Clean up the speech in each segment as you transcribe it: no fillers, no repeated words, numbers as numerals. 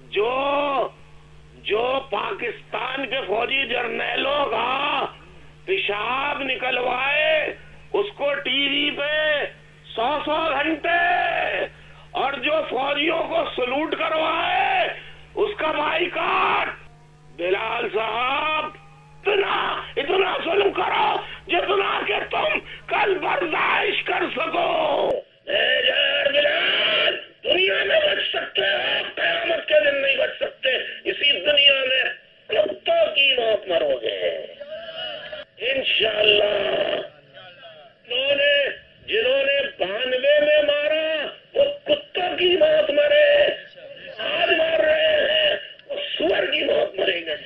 جو پاکستان کے فوجی جرنیلوں کا پیشاب نکلوائے اس کو ٹی وی پہ 100 گھنٹے، اور جو فوجیوں کو سلوٹ کروائے اس کا بائیکاٹ۔ بلال صاحب اتنا ظلم کرو جتنا کہ تم کل برداشت کر سکو۔ بلال، دنیا میں بچ سکتے ہو، قیامت کے دن نہیں بچ سکتے۔ اسی دنیا میں کتوں کی موت مرو گے انشاءاللہ۔ جنہوں نے 92 میں مارا وہ کتوں کی موت مرے، آج مار رہے ہیں وہ سور کی موت مرے گا۔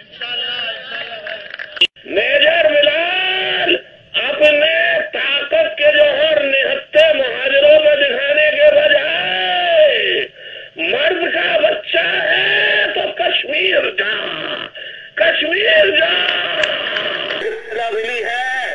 میجر بلال، اپنے طاقت کے جوہر نہتے مہاجروں میں دکھانے کے بجائے مرد کا بچہ ہے تو کشمیر جا، کشمیر جا۔ اطلاع ملی ہے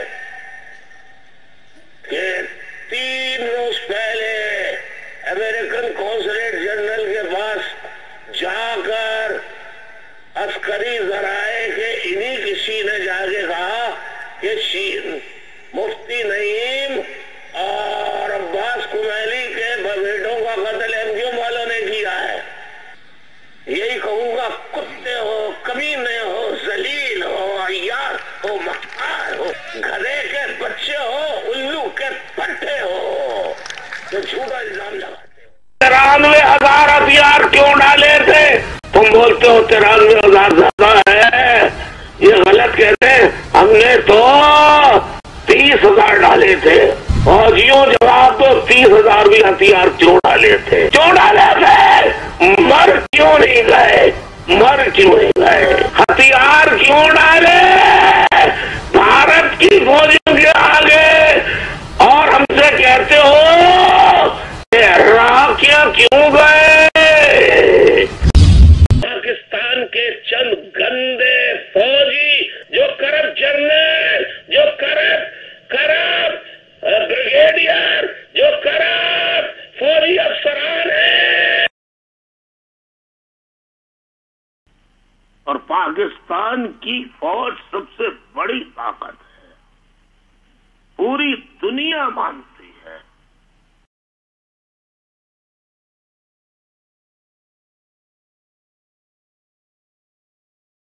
کہ 3 روز پہلے امریکن قونصلیٹ جنرل کے پاس جا کر عسکری ذرائع کے انہی کسی نے جا کے کہا کہ مفتی نعیم اور عباس کمیلی کے بیٹوں کا قتل MQM والوں نے کیا ہے۔ یہی کہوں گا، کتے ہو، کمینے ہو، ذلیل ہو، عیار ہو، مختار ہو، گدھے کے بچے ہو، الو کے پٹھے ہو، جو جھوٹا الزام لگاتے ہو۔ 93,000 ہتھیار کیوں ڈالے تھے؟ تم بولتے ہو 93,000 زیادہ ہے، یہ غلط کہتے ہیں۔ ہم نے تو 30,000 ڈالے تھے۔ فوجیوں جواب دو، 30,000 بھی ہتھیار کیوں ڈالے تھے؟ کیوں ڈالے تھے؟ مر کیوں نہیں گئے؟ مر کیوں نہیں گئے؟ ہتھیار کیوں ڈالے بھارت کی فوجوں کے آگے؟ اور ہم سے کہتے ہو کہ راکیاں کیوں گئے؟ پاکستان کے چند گندے فوجی، جو کرپٹ جرنیل، جو کرپٹ بریگیڈیئر، جو کرپٹ فوجی افسران ہیں، اور پاکستان کی فوج سب سے بڑی طاقت ہے، پوری دنیا مانتی